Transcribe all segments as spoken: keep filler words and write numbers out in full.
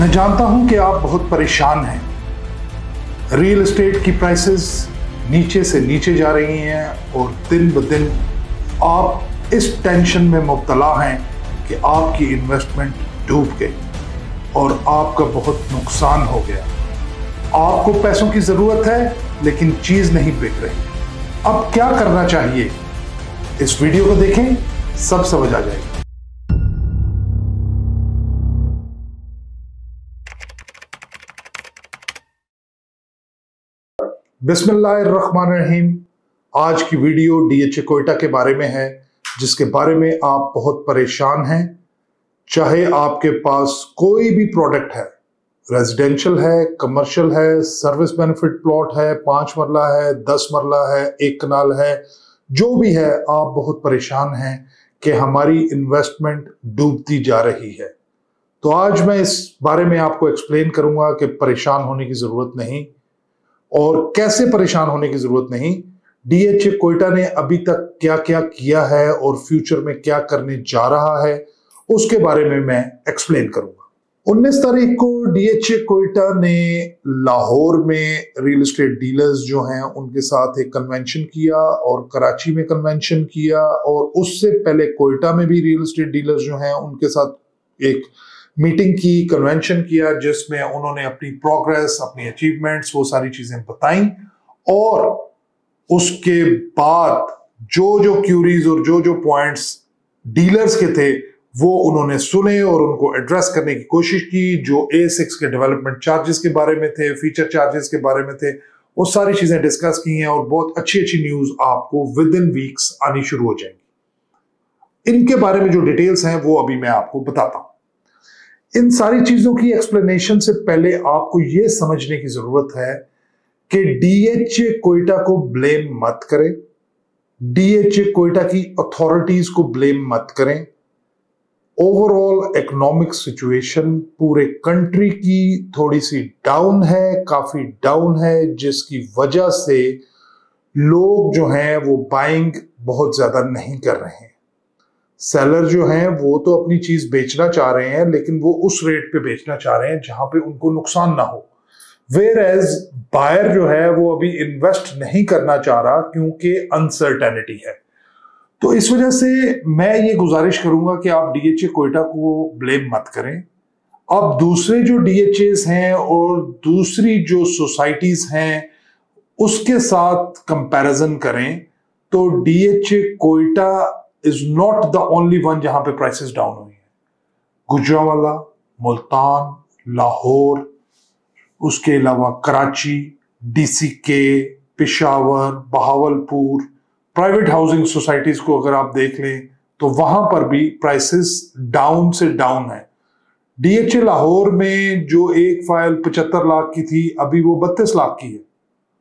मैं जानता हूं कि आप बहुत परेशान हैं। रियल एस्टेट की प्राइसेस नीचे से नीचे जा रही हैं और दिन ब दिन आप इस टेंशन में मुब्तला हैं कि आपकी इन्वेस्टमेंट डूब गई और आपका बहुत नुकसान हो गया। आपको पैसों की जरूरत है लेकिन चीज नहीं बिक रही। अब क्या करना चाहिए? इस वीडियो को देखें, सब समझ आ जाएगा। बिस्मिल्लाहिर्रहमानिर्रहीम। आज की वीडियो डीएचए कोयटा के बारे में है, जिसके बारे में आप बहुत परेशान हैं। चाहे आपके पास कोई भी प्रोडक्ट है, रेजिडेंशियल है, कमर्शियल है, सर्विस बेनिफिट प्लॉट है, पांच मरला है, दस मरला है, एक कनाल है, जो भी है, आप बहुत परेशान हैं कि हमारी इन्वेस्टमेंट डूबती जा रही है। तो आज मैं इस बारे में आपको एक्सप्लेन करूंगा कि परेशान होने की जरूरत नहीं और कैसे परेशान होने की जरूरत नहीं। डीएचए कोयटा ने अभी तक क्या क्या किया है और फ्यूचर में क्या करने जा रहा है, उसके बारे में मैं एक्सप्लेन करूंगा। उन्नीस तारीख को डीएचए कोयटा ने लाहौर में रियल एस्टेट डीलर्स जो हैं उनके साथ एक कन्वेंशन किया और कराची में कन्वेंशन किया, और उससे पहले कोयटा में भी रियल एस्टेट डीलर्स जो हैं उनके साथ एक मीटिंग की, कन्वेंशन किया, जिसमें उन्होंने अपनी प्रोग्रेस, अपनी अचीवमेंट्स, वो सारी चीजें बताई। और उसके बाद जो जो क्यूरीज और जो जो पॉइंट्स डीलर्स के थे वो उन्होंने सुने और उनको एड्रेस करने की कोशिश की। जो ए सिक्स के डेवलपमेंट चार्जेस के बारे में थे, फीचर चार्जेस के बारे में थे, वो सारी चीजें डिस्कस की हैं और बहुत अच्छी अच्छी न्यूज आपको विद इन वीक्स आनी शुरू हो जाएंगी। इनके बारे में जो डिटेल्स हैं वो अभी मैं आपको बताता हूं। इन सारी चीजों की एक्सप्लेनेशन से पहले आपको यह समझने की जरूरत है कि डीएचए कोयटा को ब्लेम मत करें, डीएचए कोयटा की अथॉरिटीज को ब्लेम मत करें। ओवरऑल इकोनॉमिक सिचुएशन पूरे कंट्री की थोड़ी सी डाउन है, काफी डाउन है, जिसकी वजह से लोग जो हैं वो बाइंग बहुत ज्यादा नहीं कर रहे हैं। सेलर जो हैं वो तो अपनी चीज बेचना चाह रहे हैं, लेकिन वो उस रेट पे बेचना चाह रहे हैं जहां पे उनको नुकसान ना हो। वेयर एज बायर जो है वो अभी इन्वेस्ट नहीं करना चाह रहा क्योंकि अनसर्टेनिटी है। तो इस वजह से मैं ये गुजारिश करूंगा कि आप डीएचए कोयटा को ब्लेम मत करें। अब दूसरे जो डीएचएस हैं और दूसरी जो सोसाइटीज हैं उसके साथ कंपैरिजन करें तो DHA Quetta is not the only one जहां पे प्राइसेस डाउन हुई है। गुजरांवाला, मुल्तान, लाहौर, उसके अलावा Karachi, DCK, Peshawar, Bahawalpur, private housing societies को अगर आप देख लें तो वहां पर भी प्राइसेस डाउन से डाउन है। डीएचए लाहौर में जो एक फाइल पचहत्तर लाख की थी, अभी वो बत्तीस लाख की है।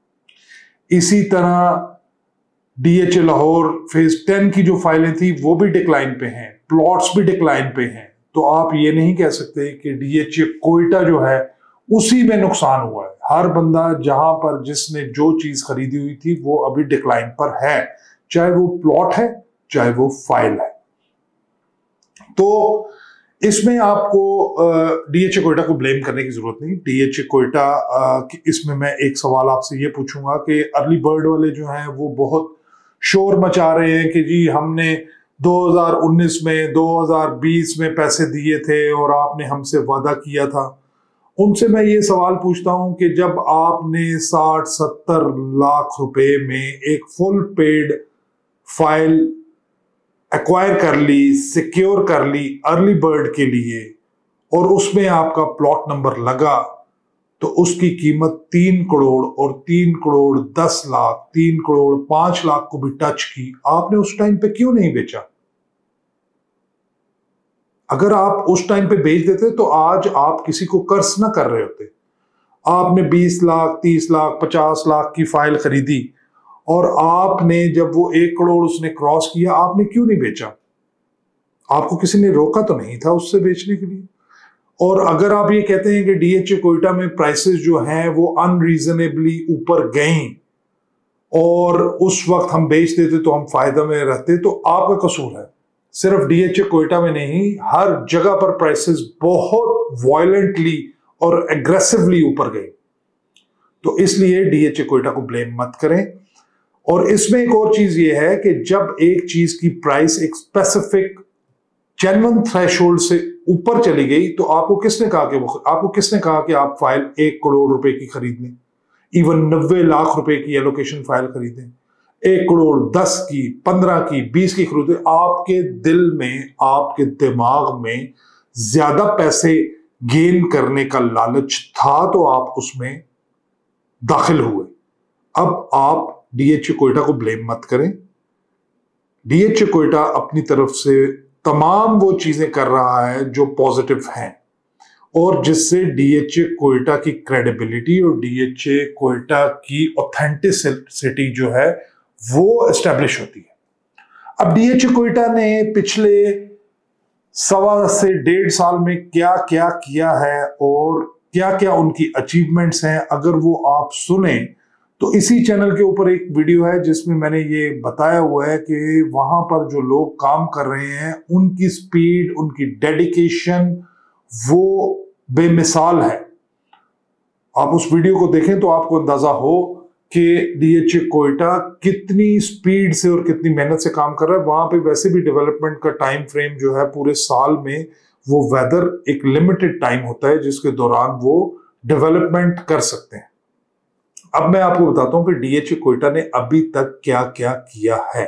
इसी तरह डीएचए लाहौर फेज टेन की जो फाइलें थी वो भी डिक्लाइन पे हैं, प्लॉट्स भी डिक्लाइन पे हैं। तो आप ये नहीं कह सकते कि डीएचए कोयटा जो है उसी में नुकसान हुआ है। हर बंदा जहां पर जिसने जो चीज खरीदी हुई थी वो अभी डिक्लाइन पर है, चाहे वो प्लॉट है चाहे वो फाइल है। तो इसमें आपको डीएचए कोयटा को ब्लेम करने की जरूरत नहीं। डीएचए कोयटा इसमें मैं एक सवाल आपसे ये पूछूंगा कि अर्ली बर्ड वाले जो हैं वो बहुत शोर मचा रहे हैं कि जी हमने दो हज़ार उन्नीस में, दो हज़ार बीस में पैसे दिए थे और आपने हमसे वादा किया था। उनसे मैं ये सवाल पूछता हूं कि जब आपने साठ सत्तर लाख रुपए में एक फुल पेड फाइल एक्वायर कर ली, सिक्योर कर ली अर्ली बर्ड के लिए, और उसमें आपका प्लॉट नंबर लगा, तो उसकी कीमत तीन करोड़ और तीन करोड़ दस लाख, तीन करोड़ पांच लाख को भी टच की, आपने उस टाइम पे क्यों नहीं बेचा? अगर आप उस टाइम पे बेच देते तो आज आप किसी को कर्ज ना कर रहे होते। आपने बीस लाख, तीस लाख, पचास लाख की फाइल खरीदी और आपने जब वो एक करोड़ उसने क्रॉस किया, आपने क्यों नहीं बेचा? आपको किसी ने रोका तो नहीं था उससे बेचने के लिए। और अगर आप ये कहते हैं कि डीएचए कोयटा में प्राइसेस जो हैं वो अनरीजनेबली ऊपर गई और उस वक्त हम बेच देते तो हम फायदा में रहते, तो आपका कसूर है। सिर्फ डीएचए कोयटा में नहीं, हर जगह पर प्राइसेस बहुत वायलेंटली और एग्रेसिवली ऊपर गए। तो इसलिए डीएचए कोयटा को ब्लेम मत करें। और इसमें एक और चीज ये है कि जब एक चीज की प्राइस एक स्पेसिफिक जेन्युइन थ्रेशोल्ड से ऊपर चली गई तो आपको किसने कहा कि वो आपको किसने कहा कि आप फाइल एक करोड़ रुपए की खरीद लें, इवन नब्बे लाख रुपए की एलोकेशन फाइल खरीदें, एक करोड़ दस की, पंद्रह की, बीस की खरीदें। आपके दिल में, आपके दिमाग में ज्यादा पैसे गेन करने का लालच था तो आप उसमें दाखिल हुए। अब आप डीएचए कोयटा को ब्लेम मत करें। डीएचए कोयटा अपनी तरफ से तमाम वो चीजें कर रहा है जो पॉजिटिव हैं और जिससे डीएचए कोयटा की क्रेडिबिलिटी और डीएचए कोयटा की ऑथेंटिसिटी जो है वो एस्टेब्लिश होती है। अब डीएचए कोयटा ने पिछले सवा से डेढ़ साल में क्या क्या किया है और क्या क्या उनकी अचीवमेंट्स हैं, अगर वो आप सुने तो इसी चैनल के ऊपर एक वीडियो है जिसमें मैंने ये बताया हुआ है कि वहां पर जो लोग काम कर रहे हैं उनकी स्पीड, उनकी डेडिकेशन वो बेमिसाल है। आप उस वीडियो को देखें तो आपको अंदाजा हो कि डीएचए कोयटा कितनी स्पीड से और कितनी मेहनत से काम कर रहा है। वहां पे वैसे भी डेवलपमेंट का टाइम फ्रेम जो है पूरे साल में, वो वेदर एक लिमिटेड टाइम होता है जिसके दौरान वो डेवलपमेंट कर सकते हैं। अब मैं आपको बताता हूं कि डीएचए कोयटा ने अभी तक क्या क्या किया है।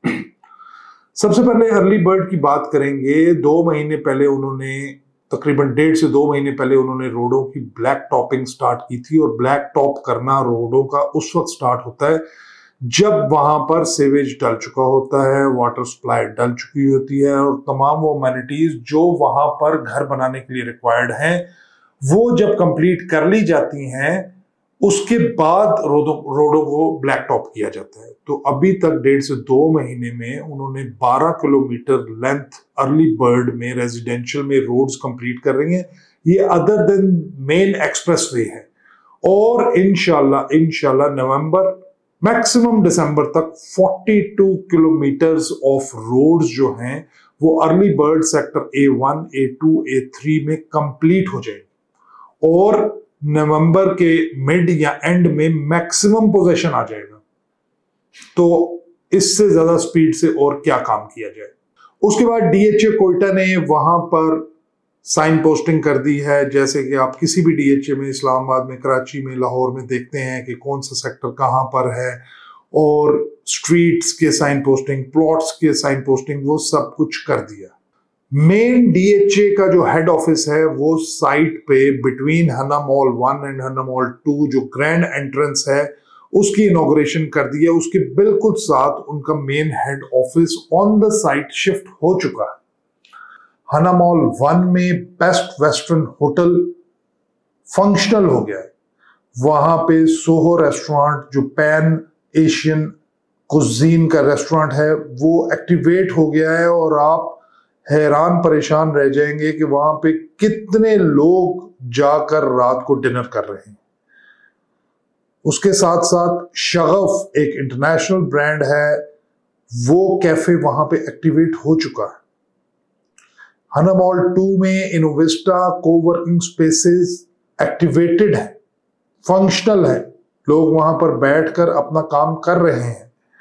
सबसे पहले अर्ली बर्ड की बात करेंगे। दो महीने पहले उन्होंने, तकरीबन डेढ़ से दो महीने पहले उन्होंने रोडों की ब्लैक टॉपिंग स्टार्ट की थी। और ब्लैक टॉप करना रोडों का उस वक्त स्टार्ट होता है जब वहां पर सीवेज डल चुका होता है, वाटर सप्लाई डल चुकी होती है और तमाम वो अमेनिटीज जो वहां पर घर बनाने के लिए रिक्वायर्ड हैं वो जब कंप्लीट कर ली जाती हैं उसके बाद रोडों रोडों को ब्लैक टॉप किया जाता है। तो अभी तक डेढ़ से दो महीने में उन्होंने बारह किलोमीटर लेंथ अर्ली बर्ड में रेजिडेंशियल में रोड्स कंप्लीट कर रही हैं। ये अदर देन मेन एक्सप्रेसवे है और इंशाल्लाह इंशाल्लाह नवंबर मैक्सिमम दिसंबर तक बयालीस किलोमीटर्स ऑफ रोड्स जो हैं वो early bird sector A one, A two, A three में कंप्लीट हो जाएंगे और नवंबर के मिड या एंड में मैक्सिमम पोजीशन आ जाएगा। तो इससे ज्यादा स्पीड से और क्या काम किया जाए। उसके बाद डीएचए कोयटा ने वहां पर साइन पोस्टिंग कर दी है, जैसे कि आप किसी भी डीएचए में, इस्लामाबाद में, कराची में, लाहौर में देखते हैं कि कौन सा सेक्टर कहां पर है और स्ट्रीट्स के साइन पोस्टिंग, प्लॉट्स के साइन पोस्टिंग, वो सब कुछ कर दिया। मेन डीएचए का जो हेड ऑफिस है वो साइट पे between Hanna mall one and Hanna mall two जो ग्रैंड एंट्रेंस है उसकी इनॉग्रेशन कर दी है। उसके बिल्कुल साथ उनका main head office on the site shift हो चुका है। हन्ना मॉल वन में बेस्ट वेस्टर्न होटल फंक्शनल हो गया है। वहां पे सोहो रेस्टोरेंट जो पैन एशियन कुजीन का रेस्टोरेंट है वो एक्टिवेट हो गया है और आप हैरान परेशान रह जाएंगे कि वहां पे कितने लोग जाकर रात को डिनर कर रहे हैं। उसके साथ साथ शगफ एक इंटरनेशनल ब्रांड है, वो कैफे वहां पे एक्टिवेट हो चुका है। हन्ना मॉल टू में इनोविस्टा कोवर्किंग स्पेसेस एक्टिवेटेड है, फंक्शनल है, लोग वहां पर बैठकर अपना काम कर रहे हैं।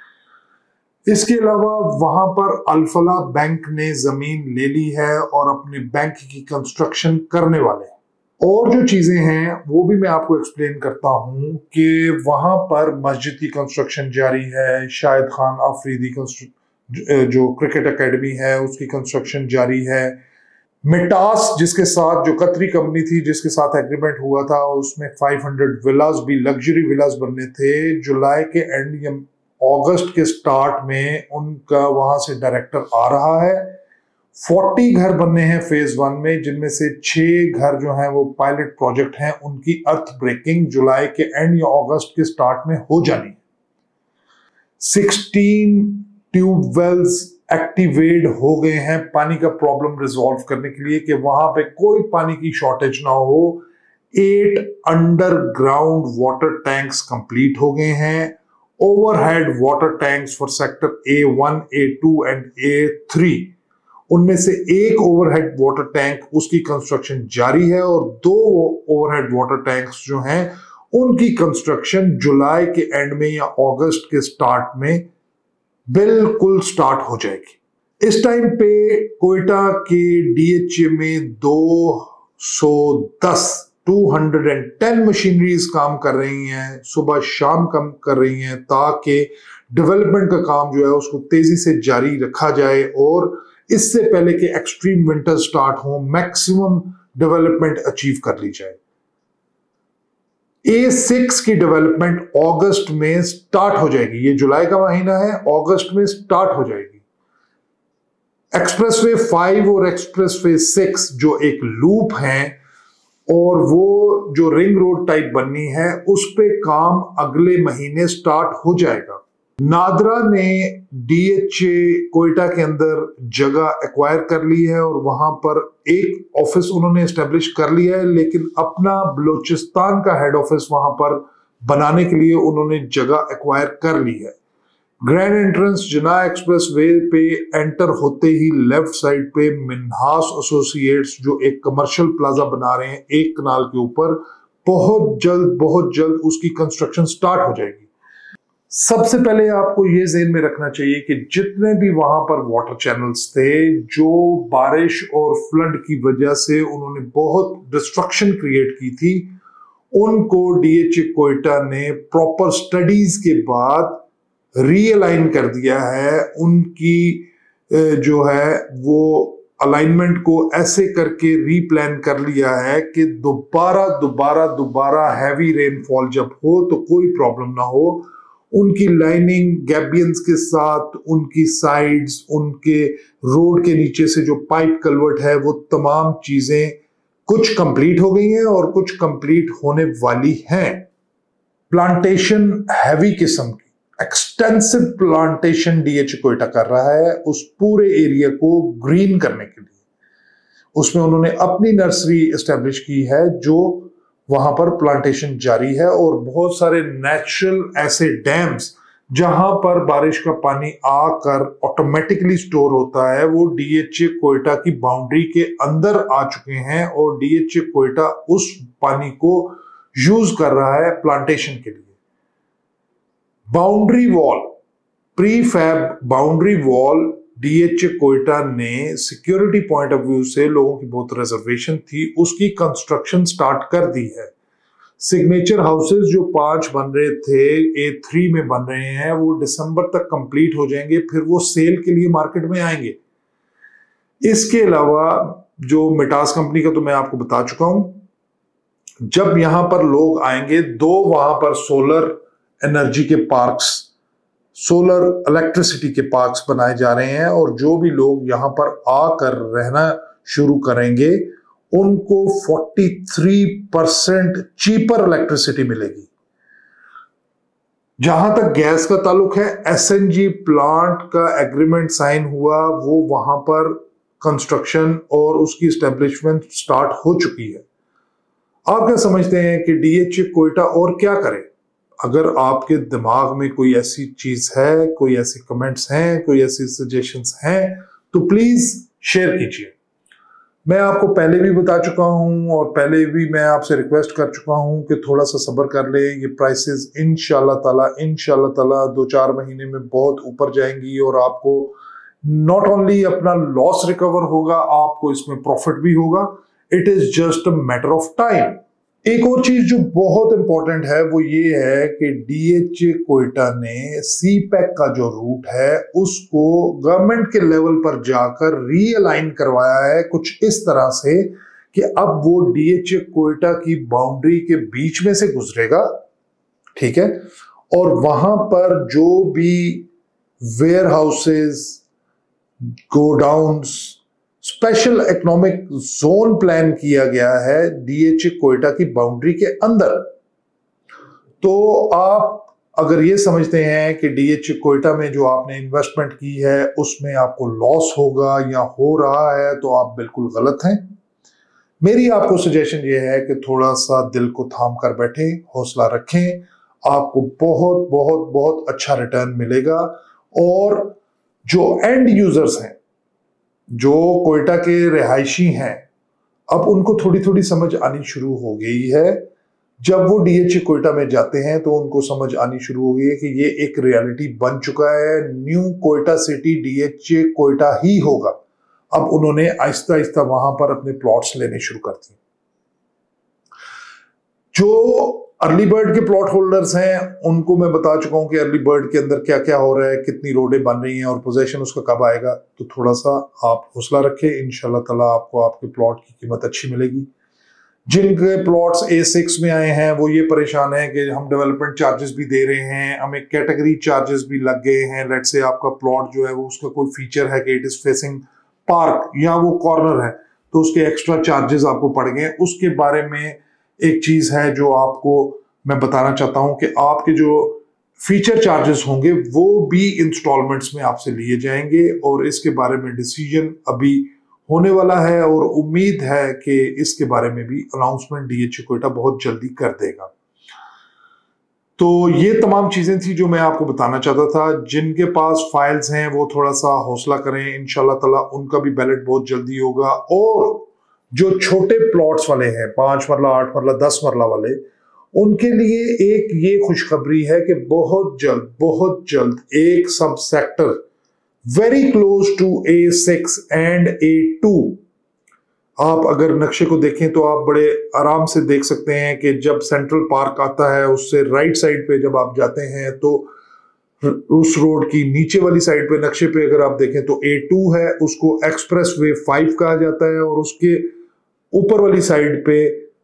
इसके अलावा वहां पर अल्फला बैंक ने जमीन ले ली है और अपने बैंक की कंस्ट्रक्शन करने वाले हैं। और जो चीजें हैं वो भी मैं आपको एक्सप्लेन करता हूं कि वहां पर मस्जिद की कंस्ट्रक्शन जारी है, शाहिद खान आफरीदी जो क्रिकेट एकेडमी है उसकी कंस्ट्रक्शन जारी है। मिटास जिसके साथ, जो कतरी कंपनी थी जिसके साथ एग्रीमेंट हुआ था, उसमें पाँच सौ विलास भी, लग्जरी विलास बनने थे। जुलाई के एंड या अगस्त के स्टार्ट में उनका वहां से डायरेक्टर आ रहा है। चालीस घर बनने हैं फेज वन में, जिनमें से छह घर जो हैं वो पायलट प्रोजेक्ट हैं, उनकी अर्थ ब्रेकिंग जुलाई के एंड या अगस्त के स्टार्ट में हो जानी है। सोलह ट्यूबवेल्स एक्टिवेट हो गए हैं पानी का प्रॉब्लम रिजॉल्व करने के लिए कि वहां पे कोई पानी की शॉर्टेज ना हो। Eight underground water tanks complete हो गए हैं। Overhead water tanks for sector A one, A two and A three उनमें से एक ओवरहेड वाटर टैंक उसकी कंस्ट्रक्शन जारी है और दो ओवरहेड वाटर टैंक्स जो हैं उनकी कंस्ट्रक्शन जुलाई के एंड में या अगस्त के स्टार्ट में बिल्कुल स्टार्ट हो जाएगी। इस टाइम पे कोयटा के डीएचए में दो सौ दस दो सौ दस मशीनरीज काम कर रही हैं, सुबह शाम काम कर रही हैं, ताकि डेवलपमेंट का काम जो है उसको तेजी से जारी रखा जाए और इससे पहले कि एक्सट्रीम विंटर स्टार्ट हो मैक्सिमम डेवलपमेंट अचीव कर ली जाए। ए सिक्स की डेवलपमेंट अगस्त में स्टार्ट हो जाएगी, ये जुलाई का महीना है, अगस्त में स्टार्ट हो जाएगी। एक्सप्रेसवे फाइव और एक्सप्रेसवे सिक्स जो एक लूप है और वो जो रिंग रोड टाइप बननी है उस पे काम अगले महीने स्टार्ट हो जाएगा। नादरा ने डीएचए कोयटा के अंदर जगह एक्वायर कर ली है और वहां पर एक ऑफिस उन्होंने एस्टेब्लिश कर लिया है, लेकिन अपना बलूचिस्तान का हेड ऑफिस वहां पर बनाने के लिए उन्होंने जगह एक्वायर कर ली है। Grand entrance Jinnah expressway पे एंटर होते ही लेफ्ट साइड पे मिन्हास एसोसिएट्स जो एक कमर्शियल प्लाजा बना रहे हैं एक कनाल के ऊपर, बहुत जल्द बहुत जल्द उसकी कंस्ट्रक्शन स्टार्ट हो जाएगी। सबसे पहले आपको ये ज़हन में रखना चाहिए कि जितने भी वहां पर वाटर चैनल्स थे जो बारिश और फ्लड की वजह से उन्होंने बहुत डिस्ट्रक्शन क्रिएट की थी, उनको डीएचए कोयटा ने प्रॉपर स्टडीज के बाद रीअलाइन कर दिया है। उनकी जो है वो अलाइनमेंट को ऐसे करके रीप्लान कर लिया है कि दोबारा दोबारा दोबारा हैवी रेनफॉल जब हो तो कोई प्रॉब्लम ना हो। उनकी लाइनिंग गैबियंस के साथ, उनकी साइड्स, उनके रोड के नीचे से जो पाइप कल्वर्ट है, वो तमाम चीजें कुछ कंप्लीट हो गई हैं और कुछ कंप्लीट होने वाली हैं। प्लांटेशन हैवी किस्म की एक्सटेंसिव प्लांटेशन डीएचए कोयटा कर रहा है उस पूरे एरिया को ग्रीन करने के लिए। उसमें उन्होंने अपनी नर्सरी एस्टेब्लिश की है जो वहां पर प्लांटेशन जारी है और बहुत सारे नेचुरल ऐसे डैम्स जहां पर बारिश का पानी आकर ऑटोमेटिकली स्टोर होता है वो डीएचए कोयटा की बाउंड्री के अंदर आ चुके हैं और डीएचए कोयटा उस पानी को यूज कर रहा है प्लांटेशन के लिए। Boundary wall, prefab boundary wall DHA Quetta ने सिक्योरिटी पॉइंट ऑफ व्यू से लोगों की बहुत रिजर्वेशन थी, उसकी कंस्ट्रक्शन स्टार्ट कर दी है। सिग्नेचर हाउसेस जो पांच बन रहे थे ए थ्री में बन रहे हैं वो दिसंबर तक कंप्लीट हो जाएंगे, फिर वो सेल के लिए मार्केट में आएंगे। इसके अलावा जो मिटास कंपनी का तो मैं आपको बता चुका हूं, जब यहां पर लोग आएंगे दो वहां पर सोलर एनर्जी के पार्क्स, सोलर इलेक्ट्रिसिटी के पार्क्स बनाए जा रहे हैं और जो भी लोग यहां पर आकर रहना शुरू करेंगे उनको तैंतालीस परसेंट चीपर इलेक्ट्रिसिटी मिलेगी। जहां तक गैस का ताल्लुक है, एसएनजी प्लांट का एग्रीमेंट साइन हुआ, वो वहां पर कंस्ट्रक्शन और उसकी एस्टेब्लिशमेंट स्टार्ट हो चुकी है। आप क्या समझते हैं कि डीएचए कोयटा और क्या करे? अगर आपके दिमाग में कोई ऐसी चीज है, कोई ऐसी कमेंट्स हैं, कोई ऐसी सजेशंस हैं तो प्लीज शेयर कीजिए। मैं आपको पहले भी बता चुका हूं और पहले भी मैं आपसे रिक्वेस्ट कर चुका हूं कि थोड़ा सा सब्र कर ले। ये प्राइसेस इंशाल्लाह ताला इंशाल्लाह ताला दो चार महीने में बहुत ऊपर जाएंगी और आपको नॉट ओनली अपना लॉस रिकवर होगा, आपको इसमें प्रॉफिट भी होगा। It is just a matter of time. एक और चीज जो बहुत इंपॉर्टेंट है वो ये है कि डीएचए कोयटा ने सी पैक का जो रूट है उसको गवर्नमेंट के लेवल पर जाकर रीअलाइन करवाया है कुछ इस तरह से कि अब वो डीएचए कोयटा की बाउंड्री के बीच में से गुजरेगा, ठीक है, और वहां पर जो भी warehouses, godowns, special economic zone plan किया गया है डीएचए कोयटा की बाउंड्री के अंदर। तो आप अगर ये समझते हैं कि डीएचए कोयटा में जो आपने इन्वेस्टमेंट की है उसमें आपको लॉस होगा या हो रहा है तो आप बिल्कुल गलत हैं। मेरी आपको सजेशन ये है कि थोड़ा सा दिल को थाम कर बैठे, हौसला रखें, आपको बहुत बहुत बहुत अच्छा रिटर्न मिलेगा। और जो एंड यूजर्स हैं जो कोयटा के रिहायशी हैं अब उनको थोड़ी थोड़ी समझ आनी शुरू हो गई है। जब वो डीएचए कोयटा में जाते हैं तो उनको समझ आनी शुरू हो गई है कि ये एक रियलिटी बन चुका है, new Quetta city DHA Quetta ही होगा। अब उन्होंने आहिस्ता आहिस्ता वहां पर अपने प्लॉट्स लेने शुरू कर दिए। जो अर्ली बर्ड के प्लॉट होल्डर्स हैं उनको मैं बता चुका हूं कि अर्ली बर्ड के अंदर क्या क्या हो रहा है, कितनी रोडें बन रही हैं और पोजीशन उसका कब आएगा। तो थोड़ा सा आप हौसला रखें, इंशाल्लाह ताला आपको आपके प्लॉट की कीमत अच्छी मिलेगी। जिनके प्लॉट्स ए सिक्स में आए हैं वो ये परेशान है कि हम डेवलपमेंट चार्जेस भी दे रहे हैं, हमें कैटेगरी चार्जेस भी लग गए हैं। लेट्स से आपका प्लॉट जो है वो उसका कोई फीचर है कि इट इज फेसिंग पार्क या वो कॉर्नर है तो उसके एक्स्ट्रा चार्जेस आपको पड़ गए। उसके बारे में एक चीज है जो आपको मैं बताना चाहता हूं कि आपके जो फीचर चार्जेस होंगे वो भी इंस्टॉलमेंट्स में आपसे लिए जाएंगे और इसके बारे में डिसीजन अभी होने वाला है और उम्मीद है कि इसके बारे में भी अनाउंसमेंट डीएचए कोयटा बहुत जल्दी कर देगा। तो ये तमाम चीजें थी जो मैं आपको बताना चाहता था। जिनके पास फाइल्स हैं वो थोड़ा सा हौसला करें, इंशाल्लाह ताला उनका भी बैलेट बहुत जल्दी होगा। और जो छोटे प्लॉट्स वाले हैं, पांच मरला, आठ मरला, दस मरला वाले, उनके लिए एक ये खुशखबरी है कि बहुत जल्द बहुत जल्द एक sub sector very close to A six and A two, आप अगर नक्शे को देखें तो आप बड़े आराम से देख सकते हैं कि जब सेंट्रल पार्क आता है उससे राइट साइड पे जब आप जाते हैं तो उस रोड की नीचे वाली साइड पे नक्शे पे अगर आप देखें तो ए टू है, उसको एक्सप्रेस वे फाइव कहा जाता है और उसके ऊपर वाली साइड पे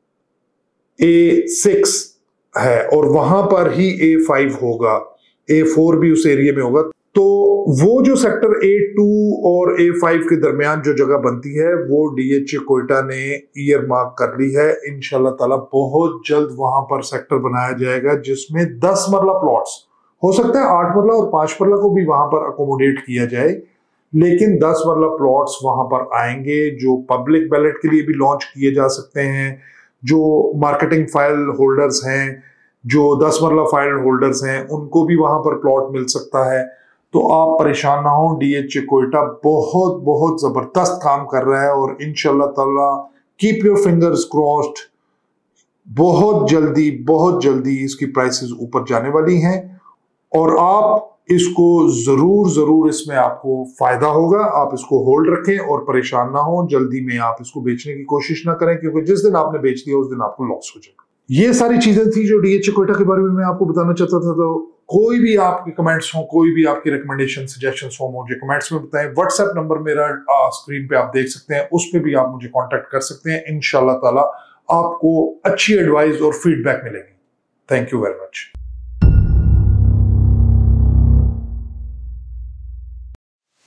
ए सिक्स है और वहां पर ही ए फाइव होगा, ए फोर भी उस एरिया में होगा। तो वो जो सेक्टर ए टू और ए फाइव के दरमियान जो जगह बनती है वो डीएचए कोयटा ने ईयर मार्क कर ली है। इंशाल्लाह ताला बहुत जल्द वहां पर सेक्टर बनाया जाएगा जिसमें दस मरला प्लॉट्स, हो सकता है आठ मरला और पांच मरला को भी वहां पर अकोमोडेट किया जाए, लेकिन दस मरला प्लॉट्स वहां पर आएंगे जो पब्लिक बैलेट के लिए भी लॉन्च किए जा सकते हैं। जो मार्केटिंग फाइल होल्डर्स हैं, जो दस मरला फाइल होल्डर्स हैं, उनको भी वहां पर प्लॉट मिल सकता है। तो आप परेशान ना हो, डीएचए कोयटा बहुत बहुत जबरदस्त काम कर रहा है और इंशाल्लाह ताला कीप योर फिंगर्स क्रॉस्ड, बहुत जल्दी बहुत जल्दी इसकी प्राइसेस ऊपर जाने वाली हैं और आप इसको जरूर जरूर इसमें आपको फायदा होगा। आप इसको होल्ड रखें और परेशान ना हो, जल्दी में आप इसको बेचने की कोशिश ना करें क्योंकि जिस दिन आपने बेच दिया उस दिन आपको लॉस हो जाएगा। ये सारी चीजें थी जो डीएचए कोयटा के बारे में मैं आपको बताना चाहता था। तो कोई भी आपके कमेंट्स हो, कोई भी आपकी रिकमेंडेशन सजेशंस हो, मुझे कमेंट्स में बताएं। व्हाट्सएप नंबर मेरा आ, स्क्रीन पे आप देख सकते हैं, उस पर भी आप मुझे कांटेक्ट कर सकते हैं। इंशाल्लाह ताला आपको अच्छी एडवाइस और फीडबैक मिलेगी। Thank you very much.